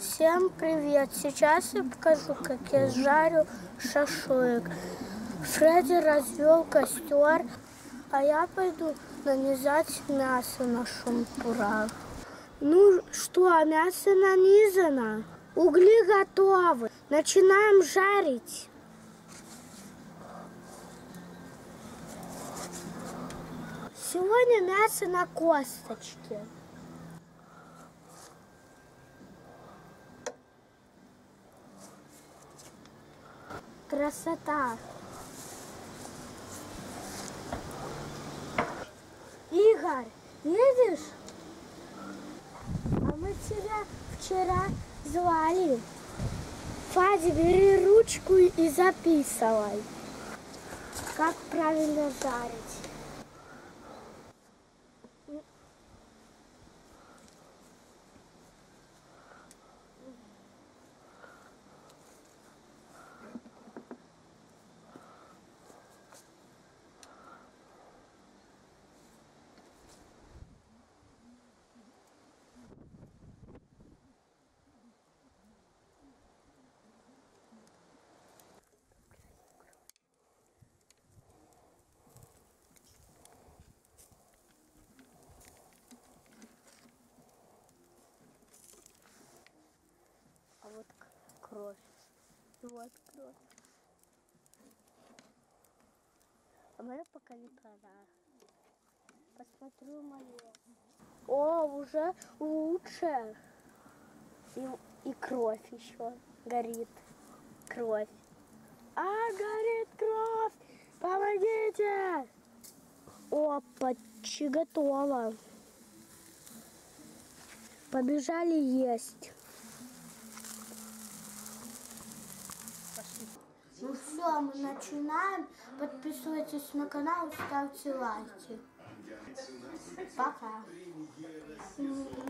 Всем привет! Сейчас я покажу, как я жарю шашлык. Фредди развел костер, а я пойду нанизать мясо на шампурах. Ну что, мясо нанизано? Угли готовы. Начинаем жарить. Сегодня мясо на косточке. Красота! Игорь, видишь? А мы тебя вчера звали. Фади, бери ручку и записывай, как правильно жарить. А вот кровь. Вот кровь. А моя пока не пора. Посмотрю мою. О, уже лучше. И кровь еще горит. Кровь. А, горит кровь! Помогите! О, почти готово. Побежали есть. Ну все, мы начинаем. Подписывайтесь на канал, ставьте лайки. Пока.